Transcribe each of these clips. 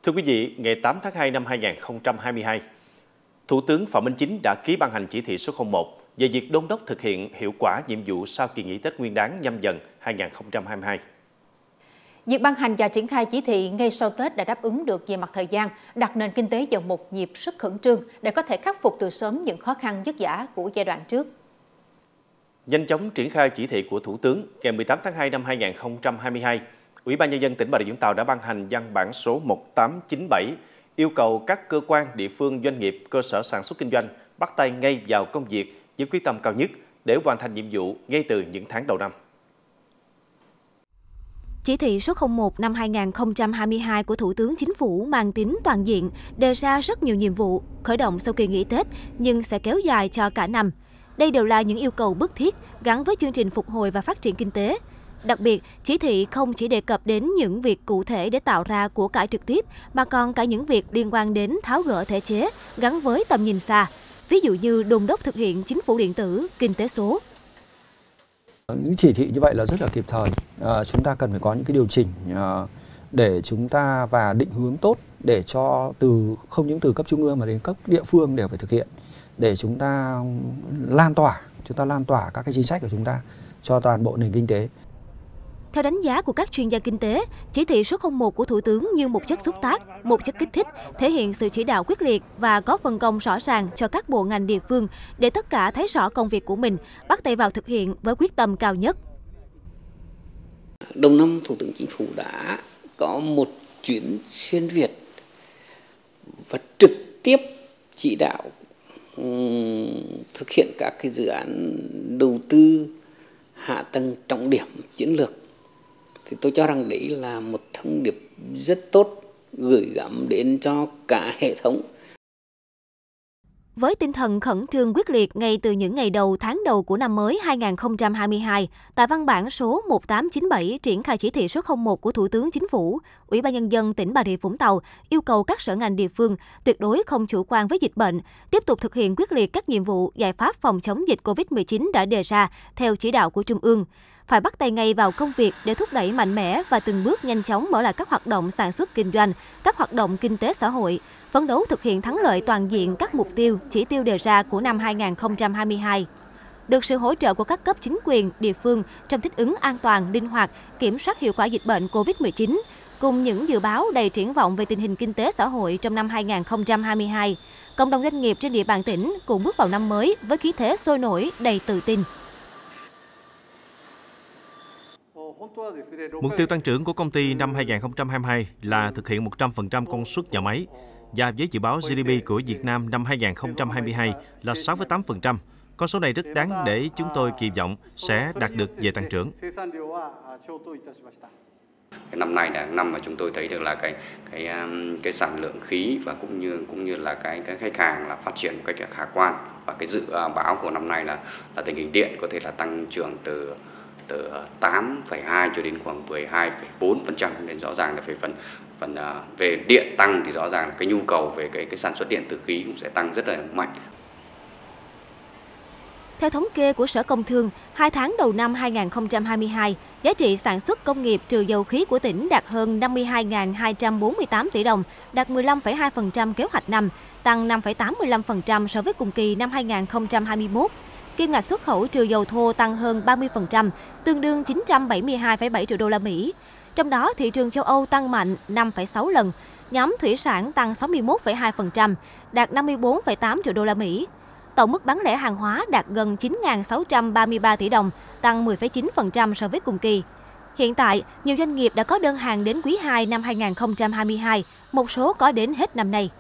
Thưa quý vị, ngày 8 tháng 2 năm 2022, Thủ tướng Phạm Minh Chính đã ký ban hành chỉ thị số 01 về việc đôn đốc thực hiện hiệu quả nhiệm vụ sau kỳ nghỉ Tết Nguyên đán Nhâm Dần 2022. Việc ban hành và triển khai chỉ thị ngay sau Tết đã đáp ứng được về mặt thời gian, đặt nền kinh tế vào một nhịp rất khẩn trương để có thể khắc phục từ sớm những khó khăn vất vả của giai đoạn trước. Nhanh chóng triển khai chỉ thị của Thủ tướng, ngày 18 tháng 2 năm 2022, Ủy ban Nhân dân tỉnh Bà Rịa Vũng Tàu đã ban hành văn bản số 1897 yêu cầu các cơ quan, địa phương, doanh nghiệp, cơ sở sản xuất kinh doanh bắt tay ngay vào công việc với quyết tâm cao nhất để hoàn thành nhiệm vụ ngay từ những tháng đầu năm. Chỉ thị số 01 năm 2022 của Thủ tướng Chính phủ mang tính toàn diện, đề ra rất nhiều nhiệm vụ, khởi động sau kỳ nghỉ Tết nhưng sẽ kéo dài cho cả năm. Đây đều là những yêu cầu bức thiết gắn với chương trình phục hồi và phát triển kinh tế. Đặc biệt, chỉ thị không chỉ đề cập đến những việc cụ thể để tạo ra của cải trực tiếp, mà còn cả những việc liên quan đến tháo gỡ thể chế gắn với tầm nhìn xa. Ví dụ như đôn đốc thực hiện chính phủ điện tử, kinh tế số. Những chỉ thị như vậy là rất là kịp thời. Chúng ta cần phải có những cái điều chỉnh để chúng ta và định hướng tốt để cho không những từ cấp trung ương mà đến cấp địa phương đều phải thực hiện, để chúng ta lan tỏa các cái chính sách của chúng ta cho toàn bộ nền kinh tế. Theo đánh giá của các chuyên gia kinh tế, chỉ thị số 01 của Thủ tướng như một chất xúc tác, một chất kích thích, thể hiện sự chỉ đạo quyết liệt và có phân công rõ ràng cho các bộ ngành địa phương để tất cả thấy rõ công việc của mình, bắt tay vào thực hiện với quyết tâm cao nhất. Đầu năm, Thủ tướng Chính phủ đã có một chuyến xuyên Việt và trực tiếp chỉ đạo thực hiện các cái dự án đầu tư hạ tầng trọng điểm chiến lược. Thì tôi cho rằng đấy là một thông điệp rất tốt gửi gắm đến cho cả hệ thống. Với tinh thần khẩn trương quyết liệt ngay từ những ngày đầu tháng đầu của năm mới 2022, tại văn bản số 1897 triển khai chỉ thị số 01 của Thủ tướng Chính phủ, Ủy ban Nhân dân tỉnh Bà Rịa Vũng Tàu yêu cầu các sở ngành địa phương tuyệt đối không chủ quan với dịch bệnh, tiếp tục thực hiện quyết liệt các nhiệm vụ, giải pháp phòng chống dịch COVID-19 đã đề ra theo chỉ đạo của Trung ương. Phải bắt tay ngay vào công việc để thúc đẩy mạnh mẽ và từng bước nhanh chóng mở lại các hoạt động sản xuất kinh doanh, các hoạt động kinh tế xã hội, phấn đấu thực hiện thắng lợi toàn diện các mục tiêu, chỉ tiêu đề ra của năm 2022. Được sự hỗ trợ của các cấp chính quyền, địa phương trong thích ứng an toàn, linh hoạt, kiểm soát hiệu quả dịch bệnh COVID-19, cùng những dự báo đầy triển vọng về tình hình kinh tế xã hội trong năm 2022, cộng đồng doanh nghiệp trên địa bàn tỉnh cùng bước vào năm mới với khí thế sôi nổi, đầy tự tin. Mục tiêu tăng trưởng của công ty năm 2022 là thực hiện 100% công suất nhà máy, và với dự báo GDP của Việt Nam năm 2022 là 6,8%. Con số này rất đáng để chúng tôi kỳ vọng sẽ đạt được về tăng trưởng. Năm nay là năm mà chúng tôi thấy được là cái sản lượng khí và cũng như là cái khách hàng là phát triển một cách khả quan, và cái dự báo của năm nay là tình hình điện có thể là tăng trưởng từ 8,2 cho đến khoảng 12,4%, nên rõ ràng là về điện tăng thì rõ ràng là cái nhu cầu về cái sản xuất điện từ khí cũng sẽ tăng rất là mạnh. Theo thống kê của Sở Công Thương, 2 tháng đầu năm 2022, giá trị sản xuất công nghiệp trừ dầu khí của tỉnh đạt hơn 52.248 tỷ đồng, đạt 15,2% kế hoạch năm, tăng 5,85% so với cùng kỳ năm 2021. Kim ngạch xuất khẩu trừ dầu thô tăng hơn 30%, tương đương 972,7 triệu đô la Mỹ. Trong đó, thị trường châu Âu tăng mạnh 5,6 lần, nhóm thủy sản tăng 61,2%, đạt 54,8 triệu đô la Mỹ. Tổng mức bán lẻ hàng hóa đạt gần 9.633 tỷ đồng, tăng 10,9% so với cùng kỳ. Hiện tại, nhiều doanh nghiệp đã có đơn hàng đến quý 2 năm 2022, một số có đến hết năm nay.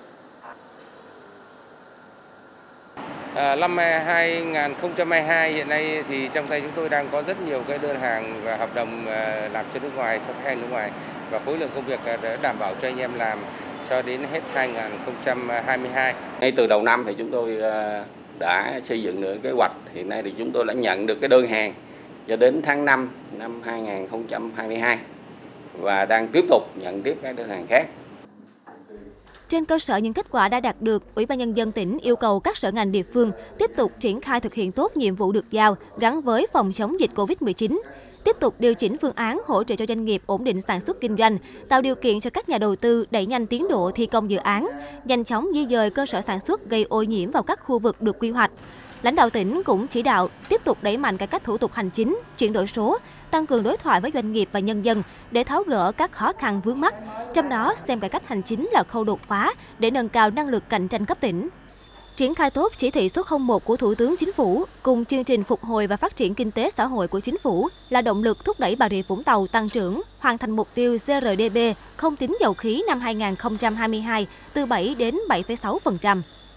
Năm 2022 hiện nay thì trong tay chúng tôi đang có rất nhiều cái đơn hàng và hợp đồng làm cho nước ngoài, cho khách hàng nước ngoài, và khối lượng công việc đã đảm bảo cho anh em làm cho đến hết 2022. Ngay từ đầu năm thì chúng tôi đã xây dựng được kế hoạch. Hiện nay thì chúng tôi đã nhận được cái đơn hàng cho đến tháng 5 năm 2022 và đang tiếp tục nhận tiếp các đơn hàng khác. Trên cơ sở những kết quả đã đạt được, Ủy ban Nhân dân tỉnh yêu cầu các sở ngành địa phương tiếp tục triển khai thực hiện tốt nhiệm vụ được giao gắn với phòng chống dịch COVID-19. tiếp tục điều chỉnh phương án hỗ trợ cho doanh nghiệp ổn định sản xuất kinh doanh, tạo điều kiện cho các nhà đầu tư đẩy nhanh tiến độ thi công dự án, nhanh chóng di dời cơ sở sản xuất gây ô nhiễm vào các khu vực được quy hoạch. Lãnh đạo tỉnh cũng chỉ đạo tiếp tục đẩy mạnh cải cách thủ tục hành chính, chuyển đổi số, tăng cường đối thoại với doanh nghiệp và nhân dân để tháo gỡ các khó khăn vướng mắc. Trong đó, xem cải cách hành chính là khâu đột phá để nâng cao năng lực cạnh tranh cấp tỉnh. Triển khai tốt chỉ thị số 01 của Thủ tướng Chính phủ cùng chương trình phục hồi và phát triển kinh tế xã hội của Chính phủ là động lực thúc đẩy Bà Rịa Vũng Tàu tăng trưởng, hoàn thành mục tiêu GRDP không tính dầu khí năm 2022 từ 7 đến 7,6%.